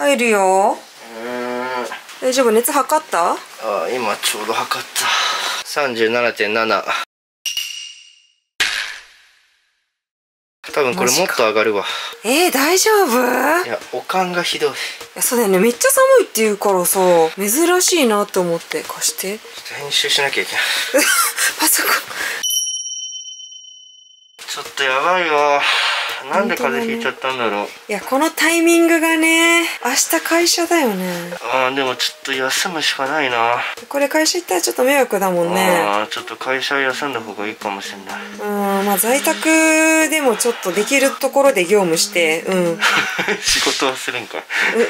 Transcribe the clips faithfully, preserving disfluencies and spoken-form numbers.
入るよ。 うーん、 大丈夫？熱測った？ ああ、今ちょうど測った。さんじゅうななてんなな。多分これもっと上がるわ。 えー、大丈夫？ いや、おかんがひどい。いや、そうだよね。めっちゃ寒いって言うからさ、珍しいなって思って。貸して。 ちょっと編集しなきゃいけない。 パソコン。 ちょっとやばいわ。なんで風邪ひいちゃったんだろう。 いや、このタイミングがね、明日会社だよね。 ああ、でもちょっと休むしかないな。 これ会社行ったらちょっと迷惑だもんね。 ああ、ちょっと会社休んだ方がいいかもしれない。 うん、まあ在宅でもちょっとできるところで業務して、うん。 仕事はするんか。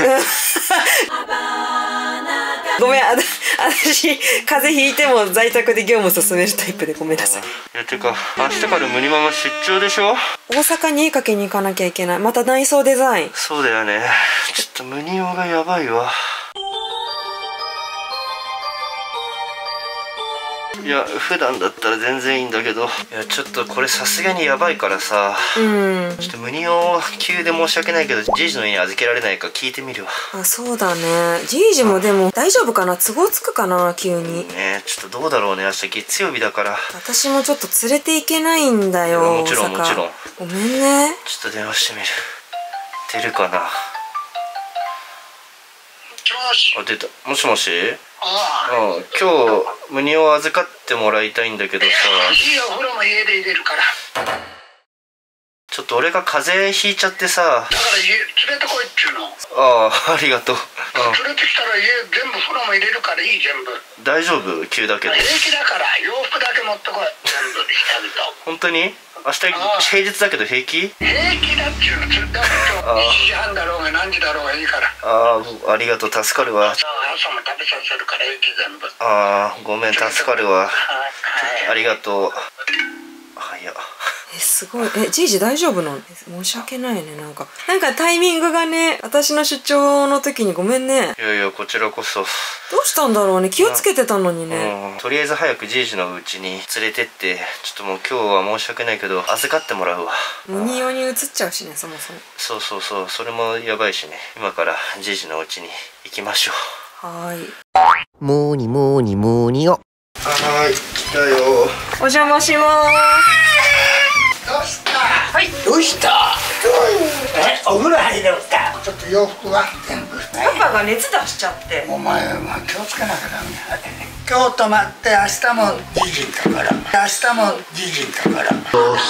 ごめん、あ私風邪ひいても在宅で業務進めるタイプでごめんなさい。 いや、てか明日からムニママ出張でしょ。 大阪に絵かけに行かなきゃいけない。また内装デザイン。 そうだよね。ちょっとムニオがやばいわ。いや、普段だったら全然いいんだけど、いや、ちょっとこれさすがにやばいからさ、うん、ちょっとムニオ急で申し訳ないけど、じいじの家に預けられないか聞いてみるわ。 あ、そうだね。じいじもでも大丈夫かな？都合つくかな、急に。 ね、ちょっとどうだろうね。明日月曜日だから。 私もちょっと連れて行けないんだよ。 もちろんもちろん。 ごめんね。 ちょっと電話してみる。出るかな。あ、出た。もしもし。ああ、今日ムニオを預かってもらいたいんだけどさ。 いいよ、風呂も家で入れるから。 ちょっと俺が風邪ひいちゃってさ。だから家連れてこいっちゅうの。 ああ、ありがとう。 連れてきたら家全部風呂も入れるからいい、全部。 大丈夫？急だけど。 平気だから洋服だけ持ってこい。全部下着と。 本当に？明日平日だけど平気？ 平気だっちゅうの。だから今日いちじはんだろうが何時だろうがいいから。 ああ、ありがとう、助かるわ。 朝も食べさせるから平気全部。 ああ、ごめん、助かるわ。ありがとう。あ、いや。 え、すごい。え、じいじ大丈夫なの？申し訳ないね、なんか。なんかタイミングがね、私の出張の時にごめんね。 いやいや、こちらこそ。どうしたんだろうね。気をつけてたのにね。 うん、とりあえず早くじいじのうちに連れてって、ちょっともう今日は申し訳ないけど、預かってもらうわ。 ムニオに移っちゃうしね、そもそも。 そうそうそう、それもやばいしね。今からじいじのうちに行きましょう。はーい。 モーニモーニモーニよ。はーい、来たよ。 お邪魔しまーす。 どうした？ はい。 どうした？え、お風呂入ろうか。ちょっと洋服は全部。 パパが熱出しちゃって。 お前は気をつけなきゃダメ。今日泊まって明日もじじだから。明日もじじだから。明日もじ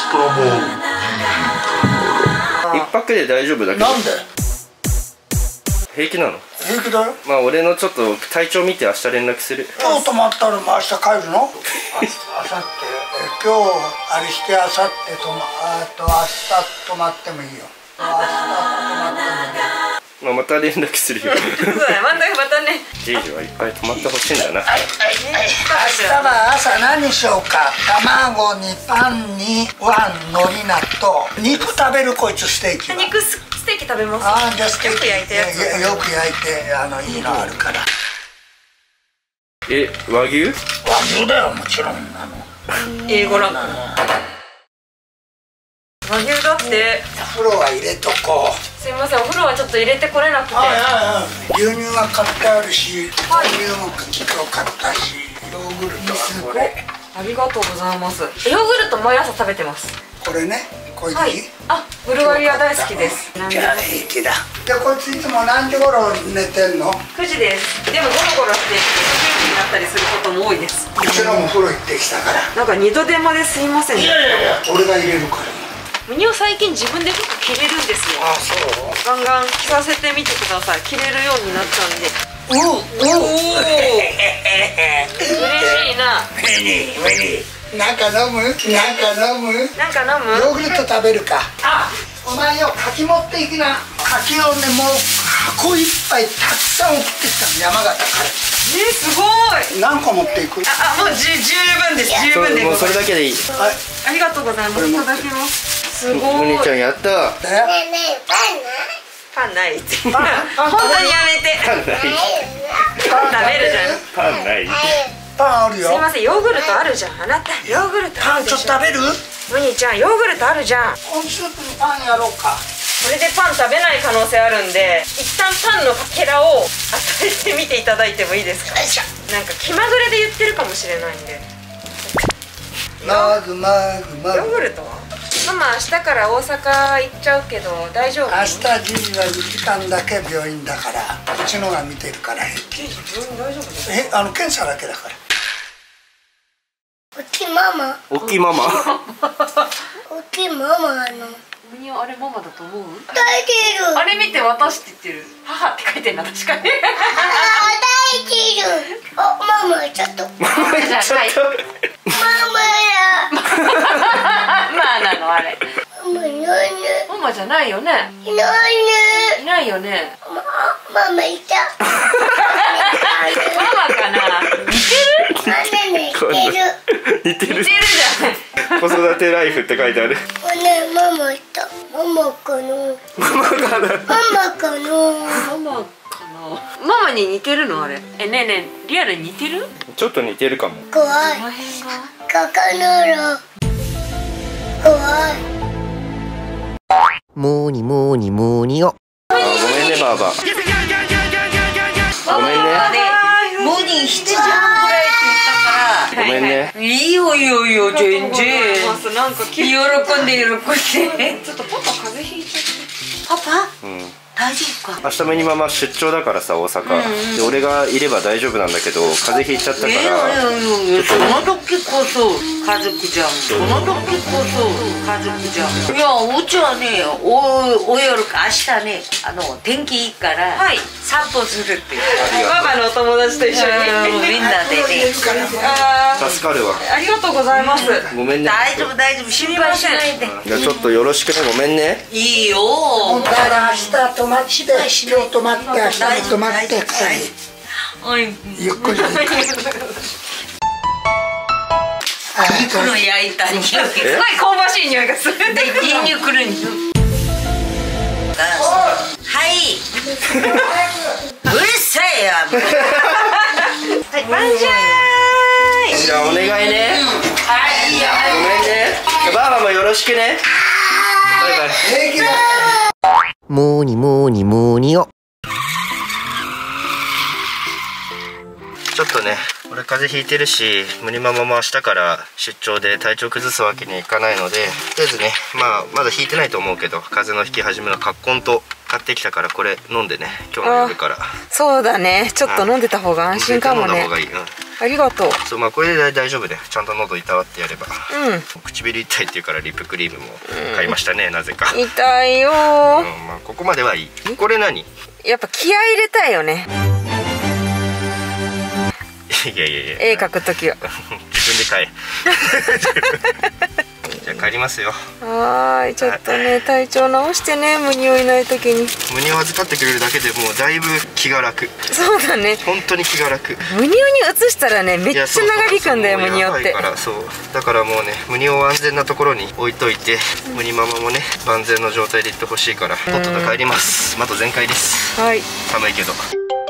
じ。 一泊で大丈夫だけど。 なんで？ 平気なの？ 平気だよ。 まあ俺のちょっと体調見て明日連絡する。 今日泊まったら明日帰るの？あさって。今日あれしてあさってとまあと明日泊まってもいいよ。明日泊まってもいいよ。 まあまた連絡するよ。 そうだよ、またまたね。 じいじはいっぱい泊まってほしいんだな。 はいはいはい。明日は朝何しようか。卵にパンにワン海苔納豆。肉食べるこいつステーキは。 肉ステーキ食べます。 ああ、じゃあステーキ。 よく焼いたやつ。 よく焼いてあのいいのあるから。 え、和牛？ 和牛だよ、もちろん。あの英語ランク。和牛だって。 風呂は入れとこう。 すいません、お風呂はちょっと入れてこれなくて。 牛乳は買ってあるし、豆乳も今日買ったし、ヨーグルトはこれ。 ありがとうございます。ヨーグルト毎朝食べてます。 これね、これでいい？ あ、ブルガリア大好きです。 じゃあ平気だ。じゃあこいついつも何時頃寝てんの？ くじです。でもゴロゴロしてじゅうじになったりすることも多いです。 うちのも風呂行ってきたから。 なんか二度手間ですいませんね。 いやいやいや、俺が入れるから。 ムニオ最近自分で服着れるんですよ。 あ、そう。 ガンガン着させてみてください。着れるようになったんで。 おお。 嬉しいな。 ウェニーウェニー。なんか飲む？なんか飲む？ なんか飲む？ ヨーグルト食べるか。あ、お前よ、柿持っていきな。柿をね、もう箱いっぱいたくさん送ってきたの、山形から。 えー、すごい。 何個持っていく？ あ、あ、もう十十分です。十分でございます。 もうそれだけでいい。 はい。 ありがとうございます。いただきます。すごい。 お兄ちゃんやった。 え？ パンないって。パン本当にやめて。 パンない。 パン食べるじゃん。 パンない。 パンあるよ。 すいません、ヨーグルトあるじゃん。あなたヨーグルトあパンるでしょ。 ちょっと食べる？ ムニちゃんヨーグルトあるじゃん。 コーンスープにパンやろうか。 これでパン食べない可能性あるんで、一旦パンのかけらを与えてみていただいてもいいですか。なんか気まぐれで言ってるかもしれないんで。 まずまずまずヨーグルトはママ明日から大阪行っちゃうけど大丈夫？ 明日じいはにじかんだけ病院だから、うちのが見てるから平気。 病院大丈夫ですか？ え、あの検査だけだから。 おっきいママ。 おっきいママ。 おっきいママの。 ムニオあれママだと思う？ 抱いてる。 あれ見て私って言ってる。母って書いてんな確かに。 あ、抱いてる。あ、ママちょっと。 ママ言っちゃった。 ママや。 まあなのあれ。 ママいないね。 ママじゃないよね。 いないね。 いないよね。 ま、ママいた。 ママかな。似てる？ ママに似てる。 似てる。 似てるじゃん。 子育てライフって書いてある。 ね、ママいた。ママかな。 ママかな。 ママかな。 ママかな。ママに似てるのあれ。え、ねえねえ、リアルに似てる？ ちょっと似てるかも。 怖い。 この辺が。 かかなら。怖い。 もーにもーにもーによ。 あ、ごめんねばあば。ごめんね。 モーニンしちじはんぐらいって言ったから。 ごめんね。 いいよいいよいいよ全然。 なんか喜んで喜んで。 ちょっとパパ風邪ひいちゃって。 パパ？ うん。 大丈夫か？ 明日もにママ出張だからさ、大阪。で俺がいれば大丈夫なんだけど、風邪ひいちゃったから。 いやいやいや、その時こそ家族じゃん。その時こそ家族じゃん。いや、うちはね、おお夜か明日ね、あの天気いいから、はい、散歩するっていう。 パパのお友達と一緒に。 みんなでね。 あ助かるわ。 ありがとうございます。 ごめんね。 大丈夫大丈夫、心配しないで。 じゃあちょっとよろしくね、ごめんね。 いいよ。 だから明日泊まって、今日泊まって、明日も泊まってくさい。 おい、 ゆっくり。 肉の焼いた匂い。すごい香ばしい匂いがする。 で、ニンニクる匂い。はい。うるさいや。 はい、バンジャーイ。 じゃあお願いね。 はい、いいよ。 ごめんね。ばあばもよろしくね。バイバイ。 平気だ。 もーにもーにもーによ。 ちょっとね、俺風邪ひいてるし、ムニママも明日から出張で体調崩すわけにはいかないので、とりあえずね、まあまだひいてないと思うけど、風邪のひき始めのカッコンと買ってきたから、これ飲んでね、今日の夜から。 そうだね、ちょっと飲んでた方が安心かもね。 飲んだ方がいい。うん。 ありがとう。 そう、まあこれで大丈夫で、ちゃんと喉いたわってやれば。 うん。 唇痛いっていうからリップクリームも買いましたね、なぜか。 痛いよー。 うん、まあここまではいい。これ何？ やっぱ気合い入れたいよね。 いやいやいや。 絵描くときは。 自分で買え。じゃあ帰りますよ。 はーい、ちょっとね、体調直してね、ムニオいないときに。 ムニオ預かってくれるだけでもうだいぶ気が楽。 そうだね。 本当に気が楽。 ムニオに移したらね、めっちゃ長引くんだよ、ムニオって。 だからそう。だからもうね、ムニオを安全なところに置いといて、ムニママもね、万全の状態で行ってほしいから、とっとと帰ります。まだ全開です。 はい。 寒いけど。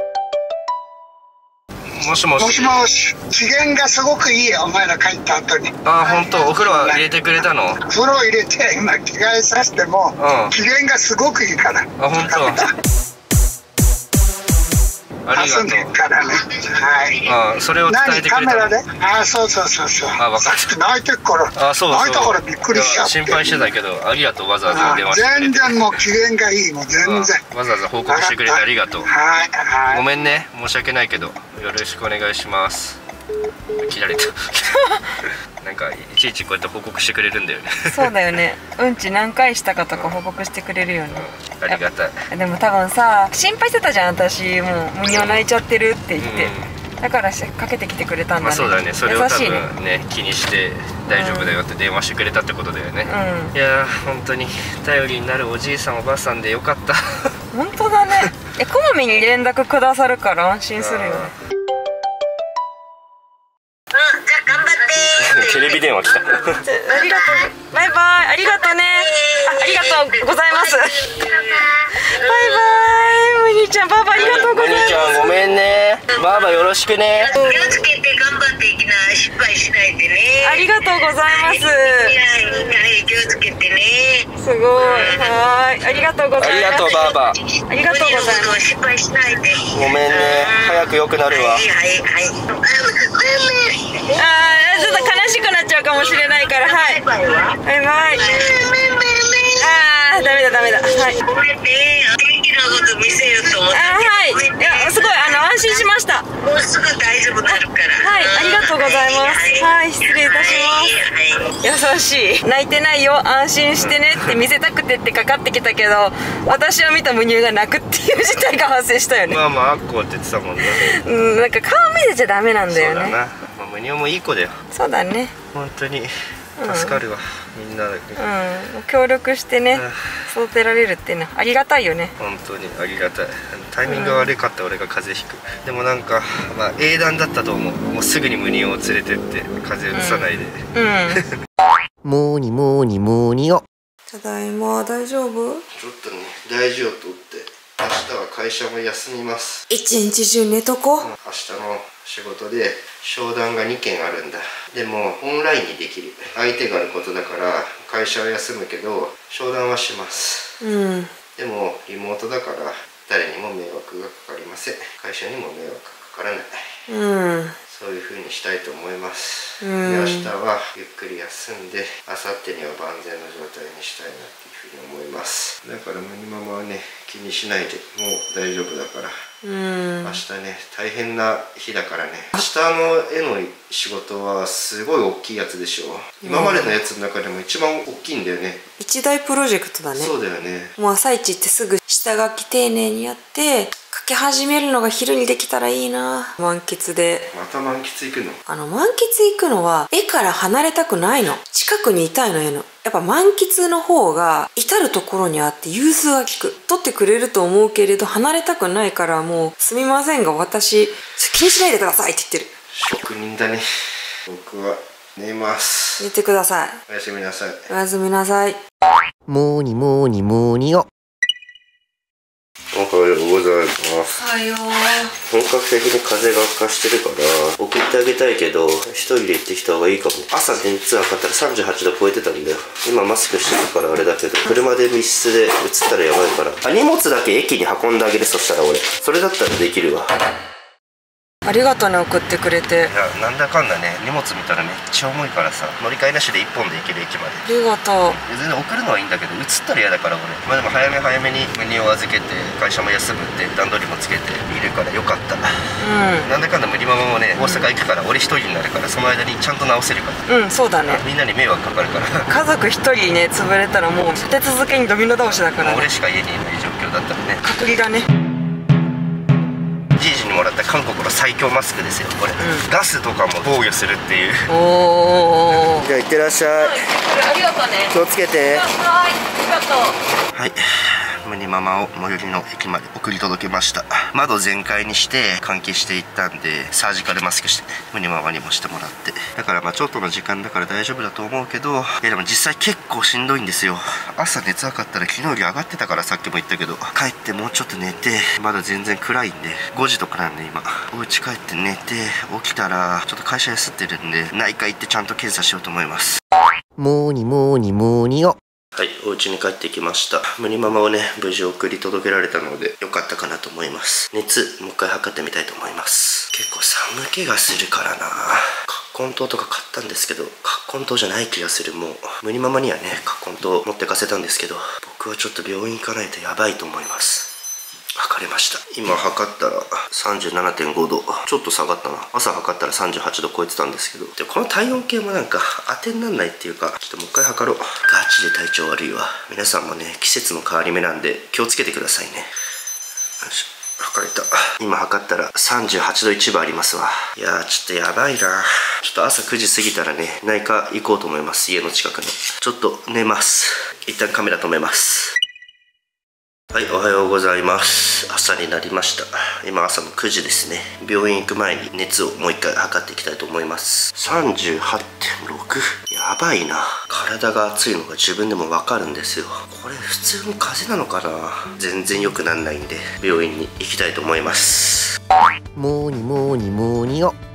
もしもし。 もしもし、機嫌がすごくいいよ、お前ら帰った後に。 ああ、本当。お風呂は入れてくれたの？ 風呂入れて、今着替えさせても、 うん、 機嫌がすごくいいから。 あ、本当。ありがとう。 遊んでるからね。はい。 ああ、それを伝えてくれたの？ 何、カメラで？ああ、そうそうそうそう。 あ、分かった。 さっき泣いてっから。 あ、そうそう。 泣いたからびっくりしちゃって。 心配してたけど、ありがとう、わざわざ電話してくれて。 全然もう機嫌がいい、もう全然。 わざわざ報告してくれてありがとう。 はい、はい。 ごめんね、申し訳ないけど、よろしくお願いします。切られた。なんかいちいちこうやって報告してくれるんだよね。 そうだよね。うんち何回したかとか報告してくれるよね。 うん、ありがたい。 でも多分さ、心配してたじゃん、私もうムニオ泣いちゃってるって言って、うん、だからかけてきてくれたんだね。 まあそうだね、それを多分ね、 ね気にして大丈夫だよって電話してくれたってことだよね。うん、いやー本当に頼りになるおじいさんおばあさんでよかった。 本当だね。え、こまめに連絡くださるから安心するよね。 テレビ電話来た。ありがとう。 バイバイ。ありがとうね。あ、ありがとうございます。バイバイ。ムニちゃん、パパありがとうございます。 ムニちゃんごめんね。ばあばよろしくね。 気をつけて頑張張っていきな、失敗しないでね。 ありがとうございます。 はい、はい、気をつけてね。 すごい。はい、ありがとうございます。 ありがとうばあば。 ありがとうございます。 失敗しないで。 ごめんね、早く良くなるわ。 はいはいはい。 ああ、ちょっと悲しくなっちゃうかもしれないから、はい。バイバイ。ああ、ダメだダメだ。はい。 ごめんね、元気なこと見せようと思って。 あはい。いや、すごい、あの、安心しました。 もうすぐ大丈夫になるから。 はい、ありがとうございます。はい、失礼いたします。優しい。泣いてないよ、安心してねって見せたくてってかかってきたけど、私を見たムニューが泣くっていう事態が発生したよね。 まあまあ、あっこって言ってたもんね。 うん、なんか顔見せちゃダメなんだよね。 そうだな。まあ、ムニューもいい子だよ。 そうだね。 本当に助かるわ、うん、みんなで。 うん、協力してね、育てられるってね、ありがたいよね。 本当にありがたい。タイミングが悪かった、俺が風邪ひく。でもなんか、まあ、英断だったと思う。もうすぐにムニを連れてって風邪うつさないで。 うん、うんもーにもーにもーによ。 ただいま、大丈夫？ ちょっとね、大事をとって明日は会社も休みます。 一日中寝とこ。 明日の仕事で商談がにけんあるんだ。でもオンラインにできる相手があることだから会社は休むけど商談はします。 うん、 でもリモートだから誰にも迷惑がかかりません。会社にも迷惑がかからない。 うん、 そういう風にしたいと思います。 うん、 で明日はゆっくり休んで明後日には万全の状態にしたいなっていう風に思います。だからムニママはね、気にしないで、もう大丈夫だから。 うん、 明日ね、大変な日だからね。明日の絵の仕事はすごい大きいやつでしょ。今までのやつの中でも一番大きいんだよね。 一大プロジェクトだね。 そうだよね。 もう朝一ってすぐ下書き丁寧にやって書き始めるのが昼にできたらいいな。満喫で。 また満喫行くの？ あの満喫行くのは絵から離れたくないの。近くにいたいの。絵のやっぱ満喫の方が至る所にあって融通が利く。撮ってくれると思うけれど離れたくないから、もうすみませんが私気にしないでくださいって言ってる。 職人だね。僕は寝ます。 寝てください。 おやすみなさい。 おやすみなさい。 もーにもーにもーによ。 おはようございます。 おはよう。 本格的に風邪が悪化してるから送ってあげたいけど一人で行ってきた方がいいかも。朝熱測ったらさんじゅうはちど超えてたんだよ。今マスクしてるからあれだけど車で密室で移ったらやばいから。あ、荷物だけ駅に運んであげる。そしたら俺それだったらできるわ。 ありがとうね、送ってくれて。 いや、なんだかんだね、荷物見たらめっちゃ重いからさ、乗り換えなしでいっぽんで行ける駅まで。 ありがとう。 全然送るのはいいんだけど移ったら嫌だから俺。まあでも早め早めにムニを預けて会社も休むって段取りもつけているからよかった。うん、なんだかんだムニママもね、大阪行くから俺一人になるから、その間にちゃんと直せるから。うん、そうだね。みんなに迷惑かかるから家族一人ね潰れたらもう立て続けにドミノ倒しだからね。俺しか家にいない状況だったらね。隔離がね。じいじにもらった韓国の最強マスクですよこれ、うん、ガスとかも防御するっていう。おお。じゃあ行ってらっしゃい。ありがとうね。気をつけて。はい、ありがとう。はい、ムニママを最寄りの駅まで送り届けました。窓全開にして換気していったんでサージカルマスクしてムニママにもしてもらって、だからまあちょっとの時間だから大丈夫だと思うけど、いやでも実際結構しんどいんですよ。朝熱測ったら昨日より上がってたから、さっきも言ったけど帰ってもうちょっと寝て、まだ全然暗いんでごじとかなんで今お家帰って寝て起きたらちょっと会社休ってるんで内科行ってちゃんと検査しようと思います。 もーにもーにもーによ。 はい、お家に帰ってきました。ムニママをね、無事送り届けられたので、良かったかなと思います。熱、もう一回測ってみたいと思います。結構寒気がするからな。葛根湯とか買ったんですけど、葛根湯じゃない気がする。もう、ムニママにはね、葛根湯持ってかせたんですけど、僕はちょっと病院行かないとやばいと思います。測れました。今測ったら さんじゅうななてんごど、ちょっと下がったな。朝測ったらさんじゅうはちど超えてたんですけど、でこの体温計もなんか当てになんないっていうか、ちょっともう一回測ろう。ガチで体調悪いわ。皆さんもね、季節の変わり目なんで気をつけてくださいね。よし、測れた。今測ったらさんじゅうはちどいちぶありますわ。いやーちょっとやばいな。ちょっと朝くじ過ぎたらね、内科行こうと思います。家の近くの。ちょっと寝ます。一旦カメラ止めます。はい、おはようございます。朝になりました。今朝のくじですね。病院行く前に熱をもう一回測っていきたいと思います。さんじゅうはってんろく。やばいな。体が熱いのが自分でもわかるんですよ。これ普通に風邪なのかな。全然良くなんないんで病院に行きたいと思います。 もーにもーにもーによ。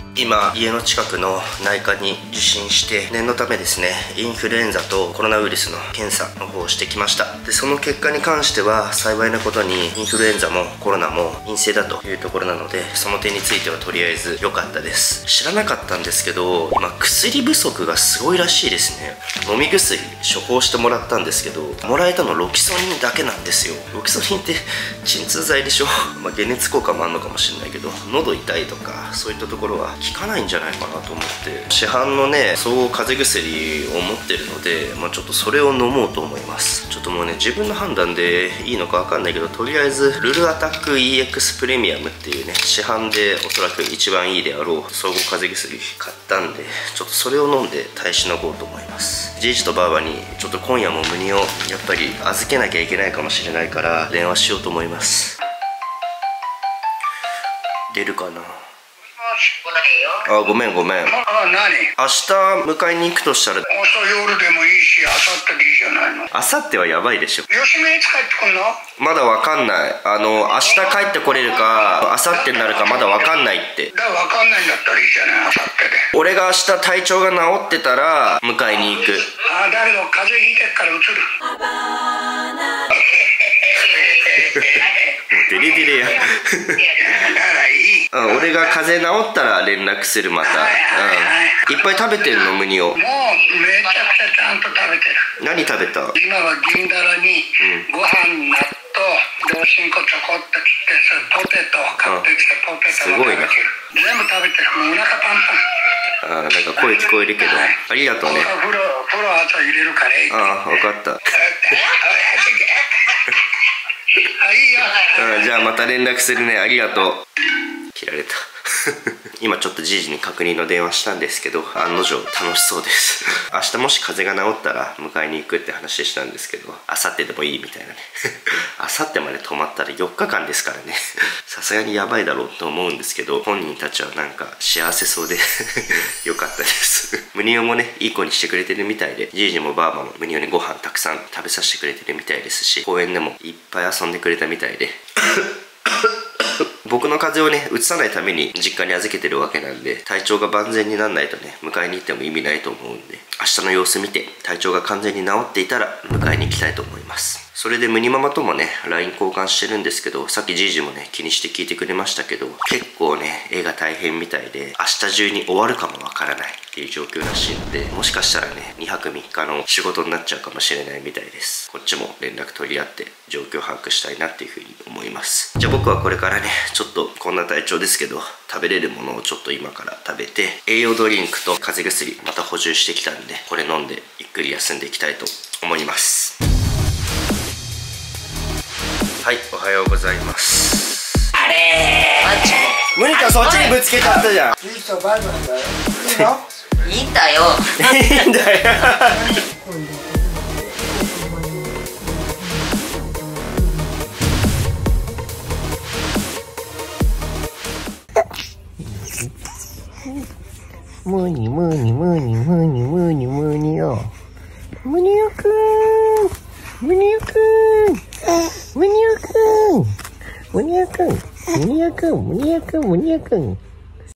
今家の近くの内科に受診して念のためですね、インフルエンザとコロナウイルスの検査の方をしてきました。でその結果に関しては幸いなことにインフルエンザもコロナも陰性だというところなので、その点についてはとりあえず良かったです。知らなかったんですけど、今薬不足がすごいらしいですね。飲み薬処方してもらったんですけど、もらえたのロキソニンだけなんですよ。ロキソニンって鎮痛剤でしょ。まあ解熱効果もあるのかもしれないけど、喉痛いとかそういったところは効かないんじゃないかなと思って、市販のね総合風邪薬を持ってるので、まあ、ちょっとそれを飲もうと思います。ちょっともうね自分の判断でいいのかわかんないけど、とりあえずルルアタック イーエックス プレミアムっていうね、市販でおそらく一番いいであろう総合風邪薬買ったんで、ちょっとそれを飲んで耐えしのごうと思います。じいじとばあばにちょっと今夜もムニをやっぱり預けなきゃいけないかもしれないから電話しようと思います。出るかな。あ、ごめんごめん。 あ、何？ 明日迎えに行くとしたら、 朝夜でもいいし、明後日でいいじゃないの。 明後日はやばいでしょ。 吉見いつ帰ってくんの？ まだわかんない。あの明日帰ってこれるか明後日になるかまだわかんないって。 だから分かんないんだったらいいじゃない、明後日で。 俺が明日体調が治ってたら迎えに行く。 あ、だけど風邪ひいてっからうつる。 デレデレや。 だからいい。 うん、俺が風邪治ったら連絡するまた。うん、いっぱい食べてるのムニを。 もうめちゃくちゃちゃんと食べてる。 何食べた？ 今は銀だらにご飯、納豆、上新粉ちょこっと切って、ポテトを買ってきて、ポテトを食べてる。全部食べてる。もうお腹パンパン。 ああ、なんか声聞こえるけど、ありがとうね。 風呂、風呂朝入れるからいい。 ああ、分かった。 あ、いいよ。 うん、じゃあまた連絡するね。ありがとう。切られた。今ちょっとじいじに確認の電話したんですけど、案の定楽しそうです。明日もし風邪が治ったら迎えに行くって話したんですけど、明後日でもいいみたいなね。明後日まで泊まったらよっかかんですからね。さすがにやばいだろうと思うんですけど、本人たちはなんか幸せそうでよかったです。ムニオもねいい子にしてくれてるみたいで、じいじもばあばもムニオにご飯たくさん食べさせてくれてるみたいですし、公園でもいっぱい遊んでくれたみたいで僕の風邪をね、移さないために実家に預けてるわけなんで、体調が万全にならないとね、迎えに行っても意味ないと思うんで、明日の様子見て、体調が完全に治っていたら迎えに行きたいと思います。それでムニママともね、ライン 交換してるんですけど、さっきじいじもね、気にして聞いてくれましたけど、結構ね、絵が大変みたいで、明日中に終わるかもわからないっていう状況らしいので、もしかしたらね、にはくみっかの仕事になっちゃうかもしれないみたいです。こっちも連絡取り合って、状況把握したいなっていうふうに思います。じゃあ僕はこれからね、ちょっとこんな体調ですけど、食べれるものをちょっと今から食べて、栄養ドリンクと風邪薬また補充してきたんで、これ飲んでゆっくり休んでいきたいと思います。はい、おはようございます。あれー、あっちも無理か、そっちにぶつけちゃったじゃん。 いいとバイバイだよ。いいの？ いいんだよ。 いいんだよ。 むにむにむにむにむにむによ。むによくん。むによくん。むによくん。むによくん。むによくん。むによくん。むによくん。